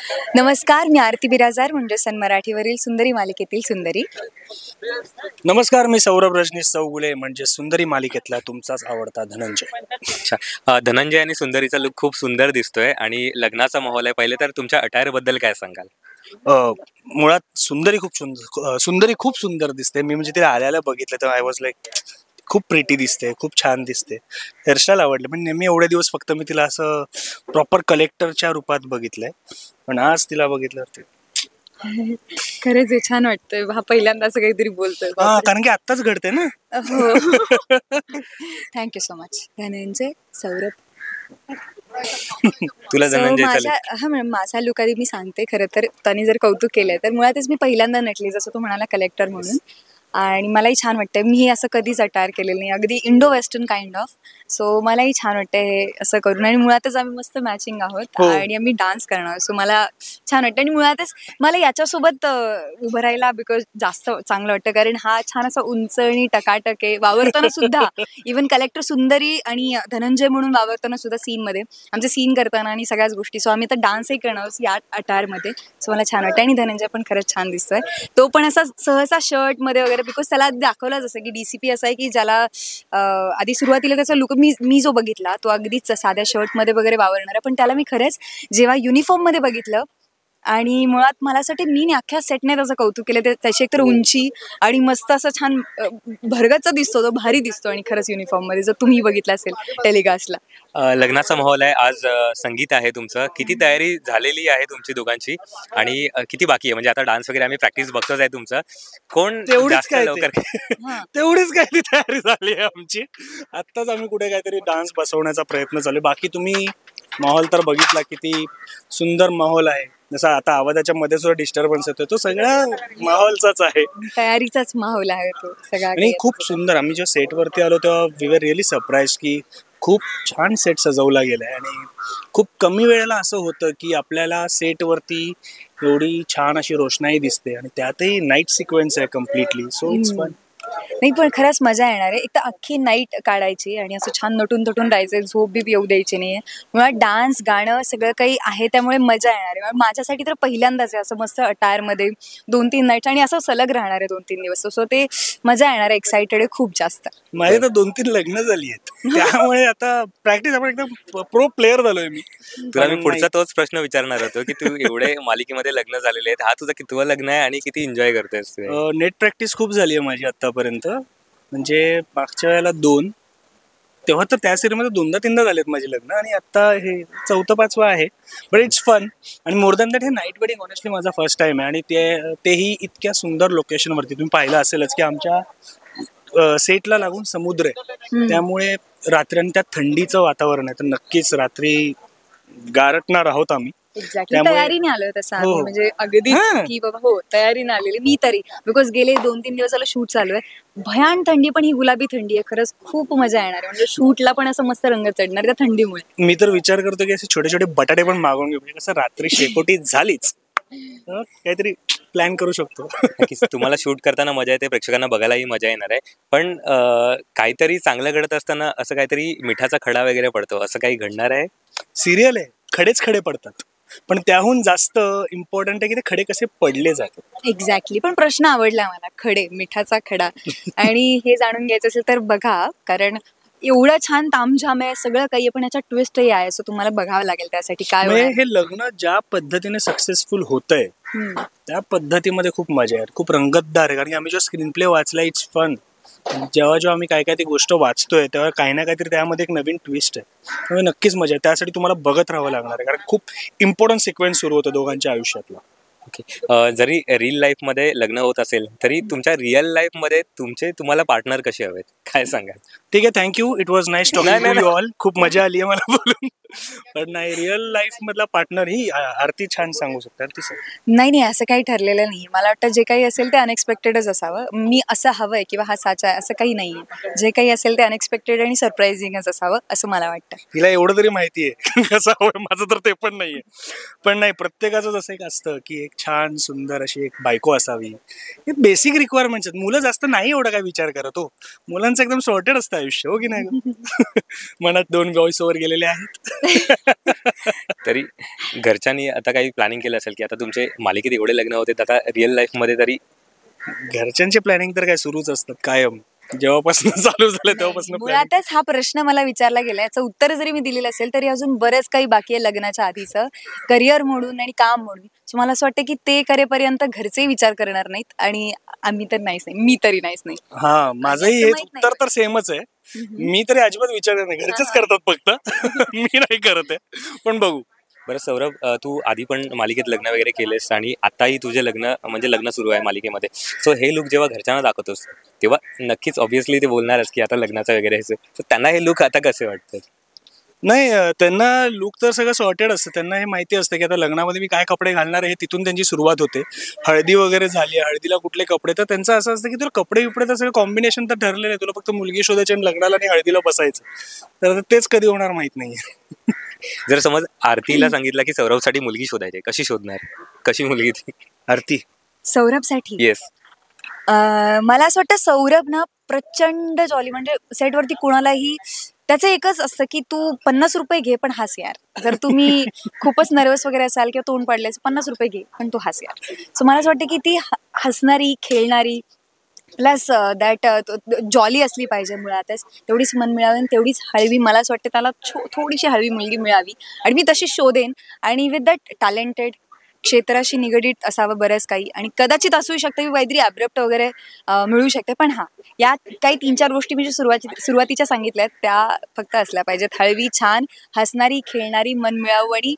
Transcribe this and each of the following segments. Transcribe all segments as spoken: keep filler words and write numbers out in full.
नमस्कार, मी आरती बिराजदार म्हणजे सन मराठीवरील सुंदरी मालिकेतील सुंदरी. नमस्कार, मी सौरभ रजनीश चौगुले म्हणजे सुंदरी मालिकेतला तुमचाच आवडता धनंजय. अच्छा, अ, धनंजय आणि सुंदरीचा लुक खूप सुंदर दिसतोय आणि लग्नाचा माहोल आहे. पहिले तर तुमच्या अटायर बद्दल काय सांगाल? अ, मुळात सुंदरी खूप सुंदर सुंदरी खूप सुंदर दिसते. मी म्हणजे तिला आल्याला बघितलं तर आय वॉज लाईक खूप प्रिटी दिसते, खूप छान दिसते. हेअरस्टाईल आवडले, पण नेहमी एवढे दिवस फक्त मी तिला असं प्रॉपर कलेक्टरच्या रूपात बघितलंय, पण आज तिला बघितल्यावरती खरंच हे छान वाटतंय. हा पहिल्यांदा असं काहीतरी बोलतोय. हा, कारण की आत्ताच घडते ना. हो. Thank you so much Dhananjay. Saurabh. तुला सो धनंजयचा माझा लुक हा मॅडम माझा लुक आधी मी सांगते. खरं तर त्याने जर कौतुक केलंय तर मुळातच मी पहिल्यांदा नटली, जसं तो म्हणाला कलेक्टर म्हणून. आणि मलाही छान वाटतंय. मी हे असं कधीच अटायर केलेलं नाही, अगदी Indo western kind of. So मलाही छान वाटतंय हे असं करून. आणि मुळातच आम्ही मस्त मॅचिंग आहोत हो. आणि आम्ही डान्स करणार. सो मला छान वाटतं आणि मुळातच मला याच्यासोबत अ, उभं राहायला बिकॉज जास्त चांगलं वाटतं, कारण हा छान असा उंच आणि टकाटक आहे. वावरताना सुद्धा इव्हन कलेक्टर सुंदरी आणि धनंजय म्हणून वावरताना सुद्धा सीनमध्ये आमचे सीन करताना आणि सगळ्याच गोष्टी. सो आम्ही आता डान्सही करणार आहोत या अटायरमध्ये. सो मला छान वाटतं आणि धनंजय पण खरंच छान दिसतोय. तो पण असा सहसा शर्टमध्ये वगैरे, बिकॉज त्याला आधी दाखवलं जसं की डीसीपी असा आहे की ज्याला अं, आधी सुरुवातीला त्याचा लुक मी मी जो बघितला तो अगदीच साध्या शर्टमध्ये वगैरे वावरणार आहे, पण त्याला मी खरंच जेव्हा युनिफॉर्ममध्ये बघितलं आणि मुळात मला असं वाटतं मी नी अख्ख्या सेटने त्याचं कौतुक केलं. ते त्याची एकतर उंची आणि मस्त असं छान अ, भरगच्च दिसतो, तो भारी दिसतो. आणि खरंच युनिफॉर्ममध्ये जर तुम्ही बघितलं असेल टेलिकास्टला. अ, लग्नाचा माहोल आहे. आज अ, संगीत आहे तुमचं. किती तयारी झालेली आहे तुमची दोघांची आणि अ, किती बाकी आहे? म्हणजे आता डान्स वगैरे आम्ही प्रॅक्टिस बघतोच आहे तुमचं. कोण तेवढीच जास्त काय ते. लवकर हां. तेवढीच काय ती तयारी झाली आहे आमची. आत्ताच आम्ही कुठे काहीतरी डान्स बसवण्याचा प्रयत्न चालू आहे. बाकी तुम्ही माहोल तर बघितला, किती सुंदर माहोल आहे. जसा आता आवाजाच्या मध्ये सुद्धा डिस्टर्बन्स येतोय, तो सगळा माहोलचाच आहे. तयारीचाच माहोल आहे तो सगळा आणि काही. खूप सुंदर. आम्ही जेव्हा सेटवरती आलो तेव्हा वी वर रिअली सरप्राईज की खूप छान सेट सजवला गेलाय आणि खूप कमी वेळेला असं होतं की आपल्याला सेटवरती एवढी छान अशी रोषणाई दिसते आणि त्यातही नाईट सिक्वेन्स आहे completely. So it's hmm. Fun. नाही पण खरंच मजा येणार आहे. एक तर अख्खी नाईट काढायची आणि असं छान नटून थटून राहायचं, झोप बीप येऊ द्यायची नाहीये. मुळात डान्स गाणं सगळं काही आहे, त्यामुळे मजा येणार आहे. माझ्यासाठी तर पहिल्यांदाच आहे असं मस्त अटायरमध्ये दोन तीन नाईट्स आणि असं सलग राहणार आहे दोन तीन दिवस. सो ते मजा येणार आहे. एक्साइटेड आहे खूप जास्त. माझी तर दोन तीन लग्न झाली आहेत, त्यामुळे आता प्रॅक्टिस आपण एकदम प्रो प्लेअर झालोय मी. तुला मी पण पुढचा नाही. तोच प्रश्न विचारणार होतो की तू एवढे मालिकेमध्ये लग्न झालेले आहेत. हा तुझा कितवं लग्न आहे आणि किती एन्जॉय करतोयस तू हे? नेट प्रॅक्टिस खूप झाली आहे माझी आतापर्यंत. म्हणजे मागच्या वेळेला दोन, तेव्हा तर त्या सिरीजमध्ये दोनदा तीनदा झालेत माझे लग्न आणि आता हे चौथं पाचवं आहे. बट इट्स फन आणि मोर दॅन दॅट हे नाईट वेडिंग ऑनेस्टली माझा फर्स्ट टाइम आहे आणि ते तेही इतक्या सुंदर लोकेशनवरती. तुम्ही पाहिलं असेलच की आमच्या सेटला लागून समुद्र आहे, हम्म. त्यामुळे रात्री आणि त्यात थंडीचं वातावरण आहे, तर नक्कीच रात्री गारटणार आहोत आम्ही. एक्झॅक्टली. त्यामुळे तयारीने आलोय तसं हो, आम्ही, हो. म्हणजे अगदीच हां. की बाबा हो तयारीने आलेली मी तरी. बिकॉज गेले दोन तीन दिवस झालं शूट चालू आहे. भयान थंडी, पण ही गुलाबी थंडी आहे. खरंच खूप मजा येणार आहे. म्हणजे शूटला पण असं मस्त रंग चढणार त्या थंडीमुळे. मी तर विचार करतो की असे छोटे छोटे बटाटे पण मागवून घेऊ, म्हणजे कसं रात्री शेकोटी झालीच तर काहीतरी प्लॅन करू शकतो. नक्कीच तुम्हाला शूट करताना मजा येते, प्रेक्षकांना बघायलाही मजा येणार आहे. पण अ, काहीतरी चांगलं घडत असताना असं काहीतरी मिठाचा खडा वगैरे पडतो, असं काही घडणार आहे? सिरियल आहे, खडेच खडे पडतात, पण त्याहून जास्त इम्पॉर्टंट आहे की ते खडे कसे पडले जातात. एक्झॅक्टली. पण प्रश्न आवडला मला, खडे, मिठाचा खडा. आणि हे जाणून घ्यायचं असेल तर बघा, कारण एवढं छान तामझाम आहे, सगळं काही आहे, पण याच्यात ट्विस्टही आहे. सो तुम्हाला बघावं लागेल त्यासाठी काय म्हणजे होणार. हे लग्न ज्या पद्धतीने सक्सेसफुल होतंय हम्म. त्या पद्धतीमध्ये खूप मजा आहे, खूप रंगतदार आहे. कारण की आम्ही जो स्क्रीन प्ले वाचला इट्स फन. जेव्हा जेव्हा आम्ही काय काय ती गोष्ट वाचतोय तेव्हा काही ना काहीतरी त्यामध्ये एक नवीन ट्विस्ट आहे, त्यामुळे नक्कीच मजा आहे. त्यासाठी तुम्हाला बघत राहावं लागणार आहे, कारण खूप इम्पॉर्टंट सिक्वेन्स सुरू होतं दोघांच्या आयुष्यातला. ओके. अ, जरी रील लाईफमध्ये लग्न होत असेल तरी तुमच्या रिअल लाईफमध्ये तुमचे तुम्हाला पार्टनर कसे हवेत, काय सांगाल? ठीक आहे, थँक्यू. इट वॉज नाईस नाही, टॉकिंग टू नाही, यू ऑल. खूप मजा आली आहे मला बोलून. पण नाही, रिअल लाईफ मधला पार्टनर ही आ- आरती छान सांगू शकते. आरती सांग. नाही नाही, असं काही ठरलेलं नाही. मला वाटतं जे काही असेल ते अनएक्सपेक्टेडच असावं. मी असं हवंय किंवा हा साचा आहे असं काही नाहीये. जे काही असेल ते अनएक्सपेक्टेड आणि सरप्राइझिंगच असावं असं मला वाटतं. तिला एवढं तरी माहिती आहे कसं हवं, माझं तर ते पण नाहीये. पण नाही, प्रत्येकाचं जसं एक असतं की एक छान सुंदर अशी एक बायको असावी. हे बेसिक रिक्वायरमेंट्स आहेत. मुलं जास्त नाही एवढा काय विचार करत हो. मुलांचं एकदम सॉर्टेड असतं आयुष्य, हो की नाही? मनात दोन व्हॉइस ओव्हर गेलेले आहेत. तरी घरच्यांनी आता काही प्लॅनिंग केलं असेल की आता तुमचे मालिकेत एवढे लग्न होते, आता रिअल लाईफ मध्ये तरी घरच्यांचे प्लॅनिंग तर काय सुरूच असतात कायम, जेव्हापासून चालू झालं तेव्हापासून प्लॅनिंग. मुळातच हा प्रश्न मला विचारला गेला, याचं उत्तर जरी मी दिलेलं असेल तरी अजून बरेच काही बाकी आहे लग्नाच्या आधीचं, करिअर म्हणून आणि काम म्हणून. सो मला असं वाटतं की ते करेपर्यंत घरचे विचार करणार नाहीत आणि आम्ही तर नाहीच नाही, मी तरी नाहीच नाही. हा माझंही असं हेच माहित नाही. उत्तर तर सेमच आहे. मी तरी अजिबात विचार करत नाही, घरचेच करतात फक्त. मी नाही करत आहे, पण बघू. बरं सौरभ, अ, तू आधी पण मालिकेत लग्न वगैरे केलेस आणि आताही तुझे लग्न म्हणजे लग्न सुरू आहे मालिकेमध्ये. सो हे लुक जेव्हा घरच्यांना दाखवतोस तेव्हा नक्कीच ऑब्व्हियसली ते बोलणारच की आता लग्नाचं वगैरे. सो त्यांना हे लुक आता कसे वाटतं? नाही अं, त्यांना लुक तर सगळं सॉर्टेड असतं. त्यांना हे माहिती असतं की आता लग्नामध्ये मी काय कपडे घालणार आहे, हे तिथून त्यांची सुरुवात होते. हळदी वगैरे झाली, हळदीला कुठले कपडे, तर त्यांचं असं असतं की तुला कपडे बिपडे तर सगळं कॉम्बिनेशन तर ठरलेलं आहे, तुला फक्त मुलगी शोधायची आणि लग्नाला आणि हळदीला बसायचं. तर तेच कधी होणार माहित नाही. जर समज आरतीला सांगितलं की सौरभसाठी मुलगी शोधायची, कशी शोधणार? कशी मुलगी ती? आरती सौरभसाठी येस. अं, मला असं वाटतं सौरभ ना प्रचंड जॉली, म्हणजे सेटवरती कुणालाही त्याचं एकच असतं की तू पन्नास रुपये घे पण हस यार. जर तुम्ही खूपच नर्वस वगैरे असाल किंवा तोंड पडले पन्नास रुपये घे पण तू हस यार. सो मला असं वाटतं की ती ह- हसणारी, खेळणारी, प्लस दॅट जॉली असली पाहिजे मुळातच. तेवढीच मन मिळावी आणि तेवढीच हळवी, मला असं वाटतं त्याला छो- थोडीशी हळवी मुलगी मिळावी आणि मी तशी शोधेन. आणि विथ दॅट टॅलेंटेड, क्षेत्राशी निगडीत असावं बरंच काही, आणि कदाचित असू शकतं की काहीतरी ॲब्रप्ट वगैरे अं, मिळू शकते. पण हां, या काही तीन चार गोष्टी मी ज्या सुरुवाती सुरुवातीच्या सांगितल्यात त्या फक्त असल्या पाहिजेत. हळवी, छान, हसणारी, खेळणारी, मन मिळावू आणि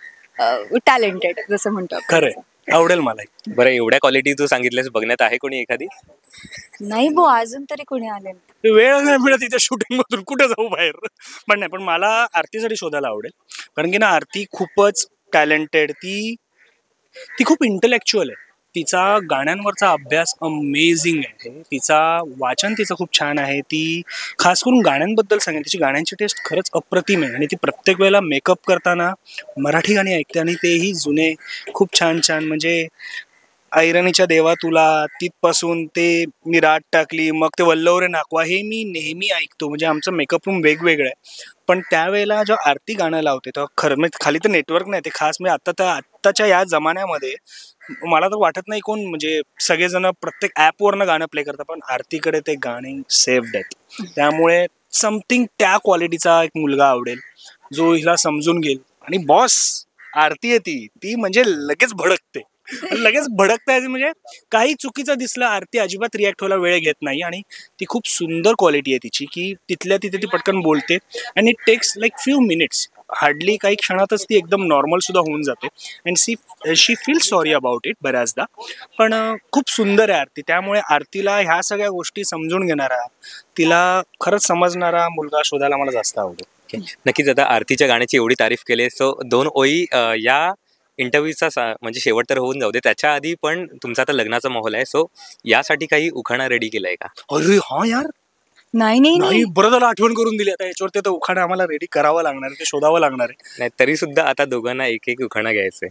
टॅलेंटेड जसं म्हणतो आपण. खरंय, आवडेल मला. बरं, एवढ्या क्वालिटी तू सांगितल्यास, बघण्यात आहे कोणी एखादी? नाही बो, अजून तरी कोणी आले नाही. वेळ नाही मिळत तिच्या शूटिंग मधून कुठे जाऊ बाहेर. पण नाही, पण मला आरतीसाठी शोधायला आवडेल. कारण की ना आरती खूपच टॅलेंटेड, ती ती खूप इंटलेक्च्युअल आहे. तिचा गाण्यांवरचा अभ्यास अमेझिंग आहे. तिचा वाचन तिचं खूप छान आहे. ती खास करून गाण्यांबद्दल सांगेन, तिची गाण्यांची टेस्ट खरंच अप्रतिम आहे. आणि ती प्रत्येक वेळेला मेकअप करताना मराठी गाणी ऐकते आणि तेही जुने, खूप छान छान. म्हणजे ऐरणीच्या देवा तुला, तिथपासून ते मी रात टाकली, मग ते वल्लवरे नाकवा, हे मी नेहमी ऐकतो. म्हणजे आमचं मेकअप रूम वेगवेगळं आहे. पण त्यावेळेला जेव्हा आरती गाणं लावते तेव्हा खरं म्हणजे खाली तर नेटवर्क नाही, ते खास म्हणजे आता तर आत्ताच्या या जमान्यामध्ये मला तर वाटत नाही कोण, म्हणजे सगळेजण प्रत्येक ॲपवरनं गाणं प्ले करतात, पण आरतीकडे ते गाणे सेव्ड आहेत. त्यामुळे समथिंग त्या क्वालिटीचा एक मुलगा आवडेल जो हिला समजून घेईल. आणि बॉस आरती आहे ती ती म्हणजे लगेच भडकते. लगेच भडकता म्हणजे काही चुकीचं दिसलं, आरती अजिबात रिॲक्ट व्हायला वेळ घेत नाही. आणि ती खूप सुंदर क्वालिटी आहे तिची की तिथल्या तिथे ती पटकन बोलते आणि it takes like few minutes, hardly काही क्षणातच ती एकदम नॉर्मल सुद्धा होऊन जाते. And see she feel sorry about it बऱ्याचदा. पण अं, खूप सुंदर आहे आरती. त्यामुळे आरतीला ह्या सगळ्या गोष्टी समजून घेणारा, तिला खरंच समजणारा मुलगा शोधायला मला जास्त आवडेल. नक्कीच. आता आरतीच्या गाण्याची एवढी तारीफ केली, सो दोन ओळी अ, या इंटरव्ह्यूचा म्हणजे शेवट तर होऊन जाऊ दे, त्याच्या आधी पण तुमचा आता लग्नाचा माहोल आहे, सो यासाठी काही उखाणा रेडी केलाय का? अरे हा यार, नाही नाही नाही नाही बरं झालं आठवण करून दिली. आता याच्यावरती आता उखाणा आम्हाला रेडी करावं लागणार आहे, ते शोधावं लागणार आहे. नाही तरी सुद्धा आता दोघांना एक एक उखाणा घ्यायचंय.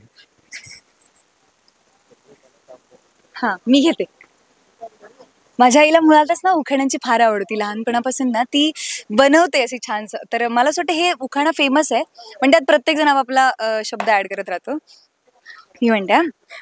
हा, मी घेते. माझ्या आईला मुळातच ना उखाण्यांची फार आवड होती लहानपणापासून ना, ती बनवते अशी छानस. तर मला असं वाटतं हे उखाणं फेमस आहे, पण त्यात प्रत्येक जण आपापला अं, शब्द ऍड करत राहतो. मी म्हणते,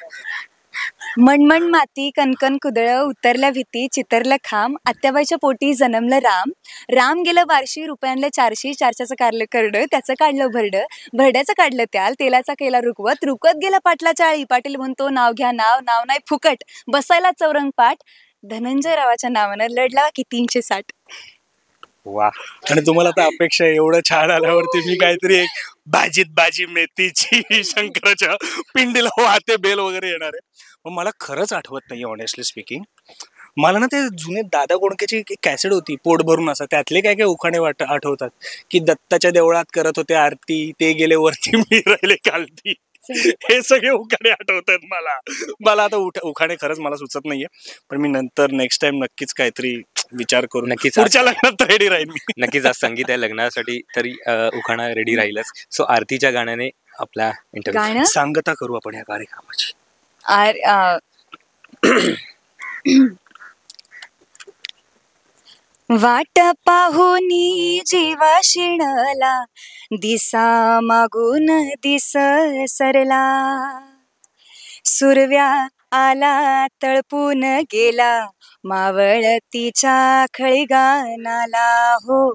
मणमण माती, कणकण कुदळ, उतरल्या भीती, चितरल्या खांब, आत्याबाईच्या पोटी जन्मलं राम. राम गेलं बारशी, रुपयांले चारशे, चारच्याचं काढलं करड, त्याचं काढलं भरड, भरड्याचं काढलं त्याल, तेलाचा केला रुकवत, रुकत गेला पाटला चाळी, पाटील म्हणतो नाव घ्या नाव, नाव नाही फुकट, बसायला चौरंग पाठ, धनंजय रावाच्या नावानं लढला की तीनशे साठ. वा. आणि तुम्हाला आता अपेक्षा आहे एवढं छान आल्यावरती मी काहीतरी एक भाजीत भाजी मेथीची शंकराच्या पिंडीला वाहते बेल वगैरे येणार आहे. पण मला खरंच आठवत नाही ऑनेस्टली स्पीकिंग. मला ना ते जुने दादा कोंडकेची कॅसेट होती पोट भरून असं, त्यातले काय काय उखाणे वाट आठवतात की दत्ताच्या देवळात करत होते आरती, ते गेले वरती मी राहिले खालती. हे सगळे उखाणे आठवतात मला. मला आता उठ उखाणे खरंच मला सुचत नाहीये, पण मी नंतर नेक्स्ट टाइम नक्कीच काहीतरी विचार करू. नक्कीच. पुढच्या लग्नात रेडी राहील मी. नक्कीच आज संगीत आहे लग्नासाठी, तरी अ, उखाणा रेडी राहीलच. सो आरतीच्या गाण्याने आपला इंटरव्ह्यू गाणं सांगता करू आपण या कार्यक्रमाची. आर अं, वाट पाहुनी जीवा शिणला, दिसा मागून दिस सरला. सुरव्या आला तळपून गेला, मावळतीच्या खळीगानाला हो.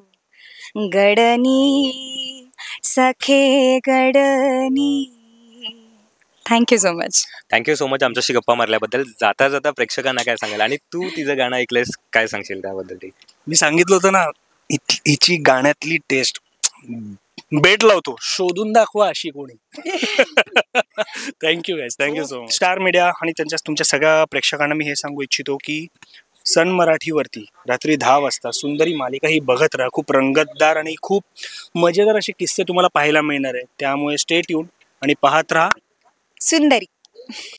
गडनी सखे गडनी. Thank you so much. Thank you so much आमच्याशी गप्पा मारल्याबद्दल. जाता जाता प्रेक्षकांना काय सांगाल आणि तू तिचं गाणं ऐकलंयस, काय सांगशील त्याबद्दल? मी सांगितलं होतं ना, हि- हिची गाण्यातली टेस्ट बेट लावतो, शोधून दाखवा अशी कोणी. Thank you guys, thank you so much. Star media आणि त्यांच्या तुमच्या सगळ्या प्रेक्षकांना मी हे सांगू इच्छितो की सन मराठीवरती रात्री दहा वाजता सुंदरी मालिका ही बघत राहा. खूप रंगतदार आणि खूप मजेदार असे किस्से तुम्हाला पाहायला मिळणार आहे. त्यामुळे स्टे ट्यून आणि पाहत राहा सुंदरी.